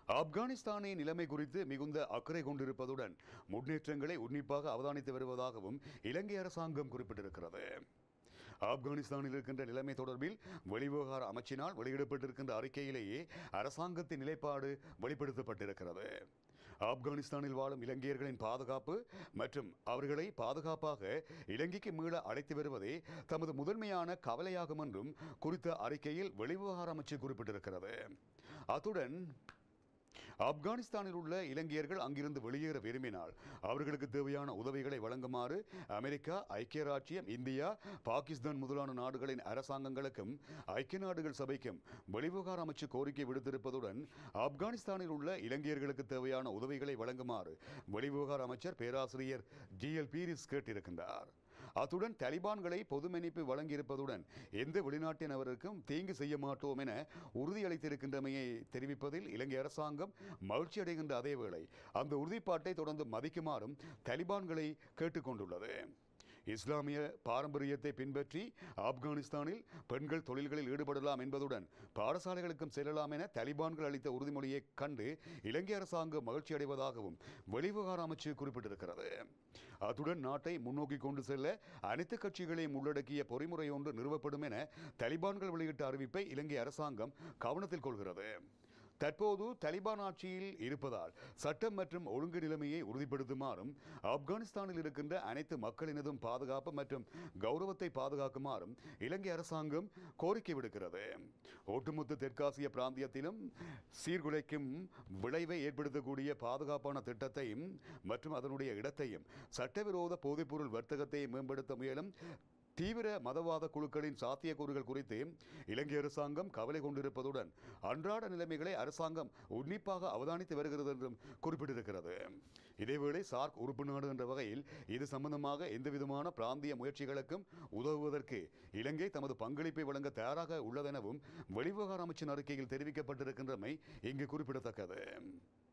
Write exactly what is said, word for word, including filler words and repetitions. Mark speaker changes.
Speaker 1: ஆப்கானிஸ்தானின் நிலைமை குறித்து மிகுந்த அக்கறை கொண்டிருப்பதுடன் முன்னேற்றங்களை உன்னிப்பாக அவதானித்து வருவதாகவும் இலங்கை அரசாங்கம் குறிப்பிட்டிருக்கிறது. ஆப்கானிஸ்தானில் இருக்கின்ற நிலைமை தொடர்பில் வெளிவிவகார அமைச்சினால் வெளியிடப்பட்டிருக்கின்ற அறிக்கையிலேயே அரசாங்கத்தின் நிலைப்பாடு வெளிப்படுத்தப்பட்டிருக்கிறது. ஆப்கானிஸ்தானில் வாழும் இலங்கையர்களின் பாதுகாப்பு மற்றும் அவர்களை பாதுகாப்பாக இலங்கைக்கு மீள அழைத்து வருவதே தமது முதன்மையான கவலையாகும் என்றும் குறித்த அறிக்கையில் வெளிவிவகார அமைச்சு குறிப்பிட்டிருக்கிறது. அத்துடன் ஆப்கானிஸ்தானில் உள்ள இலங்கையர்கள் அங்கிருந்து வெளியேற விரும்பினால் அவர்களுக்கு தேவையான உதவிகளை வழங்குமாறு அமெரிக்கா, ஐக்கிய ராச்சியம், இந்தியா, பாகிஸ்தான் முதலான நாடுகளின் அரசாங்கங்களுக்கும் ஐக்கிய நாடுகள் சபைக்கும் வெளிவிவகார அமைச்சு கோரிக்கை விடுத்திருப்பதுடன் ஆப்கானிஸ்தானில் உள்ள இலங்கையர்களுக்கு தேவையான உதவிகளை வழங்குமாறு வெளிவிவகார அமைச்சர் பேராசிரியர் ஜி எல் பீரிஸ் கேட்டிருக்கின்றார். அத்துடன் தலிபான்களை பொது மன்னிப்பு வழங்கியிருப்பதுடன் எந்த வெளிநாட்டினருக்கும் தீங்கு செய்ய மாட்டோம் என உறுதியளித்திருக்கின்றமையை தெரிவிப்பதில் இலங்கை அரசாங்கம் மகிழ்ச்சி அடைகின்ற அதேவேளை அந்த உறுதிப்பாட்டை தொடர்ந்து மதிக்குமாறும் தலிபான்களை கேட்டுக்கொண்டுள்ளது. இஸ்லாமிய பாரம்பரியத்தை பின்பற்றி ஆப்கானிஸ்தானில் பெண்கள் தொழில்களில் ஈடுபடலாம் என்பதுடன் பாடசாலைகளுக்கும் செல்லலாம் என தலிபான்கள் அளித்த உறுதிமொழியை கண்டு இலங்கை அரசாங்கம் மகிழ்ச்சி அடைவதாகவும் வெளிவிவகார அமைச்சு குறிப்பிட்டிருக்கிறது. அத்துடன் நாட்டை முன்னோக்கி கொண்டு செல்ல அனைத்து கட்சிகளையும் உள்ளடக்கிய பொறிமுறை ஒன்று நிறுவப்படும் என தலிபான்கள் வெளியிட்ட அறிவிப்பை இலங்கை அரசாங்கம் கவனத்தில் கொள்கிறது. தற்போது தலிபான் ஆட்சியில் இருப்பதால் சட்டம் மற்றும் ஒழுங்கு நிலைமையை உறுதிப்படுத்துமாறும் ஆப்கானிஸ்தானில் இருக்கின்ற அனைத்து மக்களினதும் பாதுகாப்பு மற்றும் கௌரவத்தை பாதுகாக்குமாறும் இலங்கை அரசாங்கம் கோரிக்கை விடுக்கிறது. ஒட்டுமொத்த தெற்காசிய பிராந்தியத்திலும் சீர்குலைக்கும் விளைவை ஏற்படுத்தக்கூடிய பாதுகாப்பான திட்டத்தையும் மற்றும் அதனுடைய இடத்தையும் சட்டவிரோத போதைப்பொருள் வர்த்தகத்தை மேம்படுத்த முயலும் தீவிர மதவாத குழுக்களின் சாத்தியக்கூறுகள் குறித்து இலங்கை அரசாங்கம் கவலை கொண்டிருப்பதுடன் அன்றாட நிலைமைகளை அரசாங்கம் உன்னிப்பாக அவதானித்து வருகிறது என்றும் குறிப்பிட்டிருக்கிறது. இதேவேளை சார்க் உறுப்பு நாடு என்ற வகையில் இது சம்பந்தமாக எந்தவிதமான பிராந்திய முயற்சிகளுக்கும் உதவுவதற்கு இலங்கை தமது பங்களிப்பை வழங்க தயாராக உள்ளதெனவும் வெளிவிவகார அமைச்சின் அறிக்கையில் தெரிவிக்கப்பட்டிருக்கின்றமை இங்கு குறிப்பிடத்தக்கது.